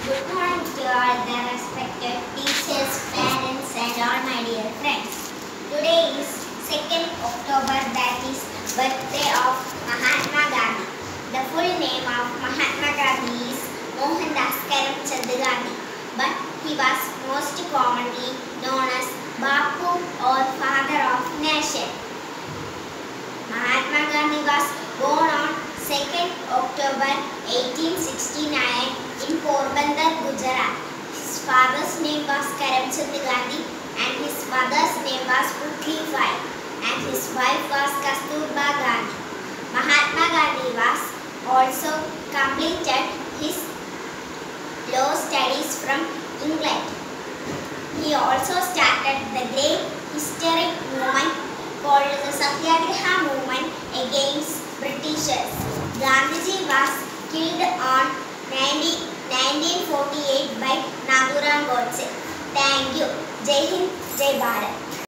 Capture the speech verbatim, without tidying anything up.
Good morning to all the respected teachers, parents and all my dear friends. Today is second October, that is birthday of Mahatma Gandhi. The full name of Mahatma Gandhi is Mohandas Karamchand Gandhi, but he was most commonly known as Bapu or Father of Nation. Mahatma Gandhi was born on second October eighteen sixty-nine in Porbandar, Gujarat. His father's name was Karamchand Gandhi and his mother's name was Putli Bai, and his wife was Kasturba Gandhi. Mahatma Gandhi was also completed his law studies from England. He also started the great historic movement called the Satyagraha movement against Britishers. Gandhiji was killed on nineteen forty-eight by Nathuram Godse. Thank you. Jai Hind, Jai Bharat.